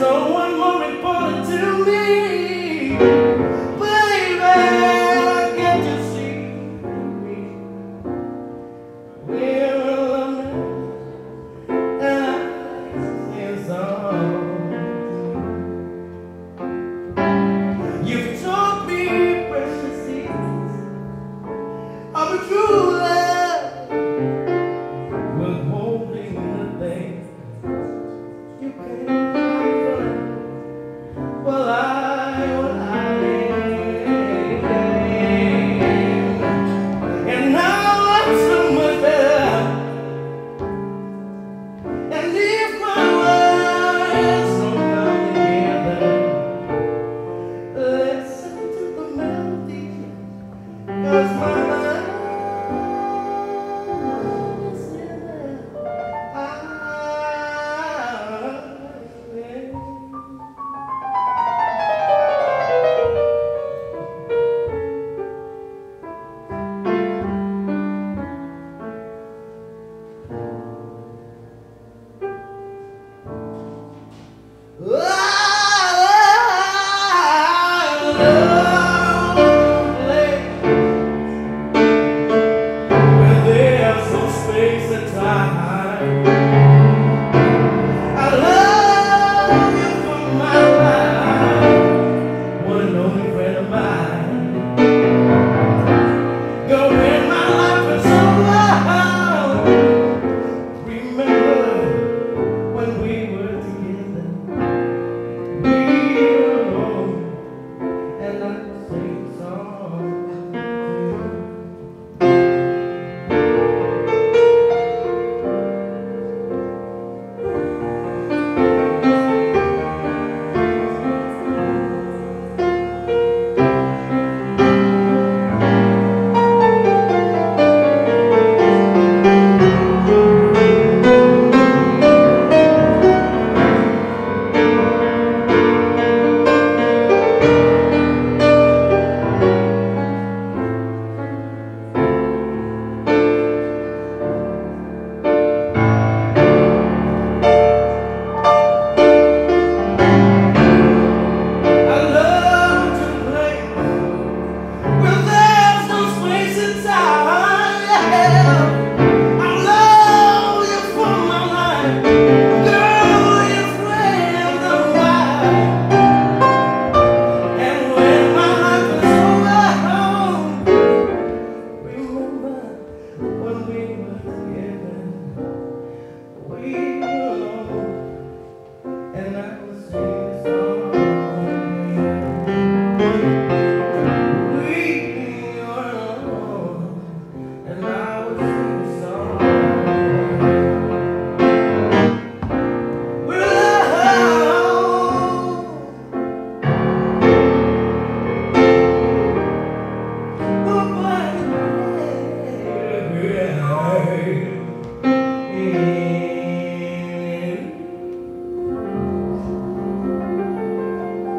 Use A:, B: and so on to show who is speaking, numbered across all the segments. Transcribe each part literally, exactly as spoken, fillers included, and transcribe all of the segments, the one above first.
A: no one more important to me. Baby, can't you see me? We're alone and I sing songs. You've taught me precious things of a true love, withholding the things you can't find. Well, I, well, I and now I'm so much better. And if my words don't come together, listen to the melody, 'cause my mind is in there. I,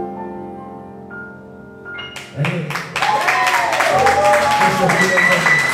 B: Thank you.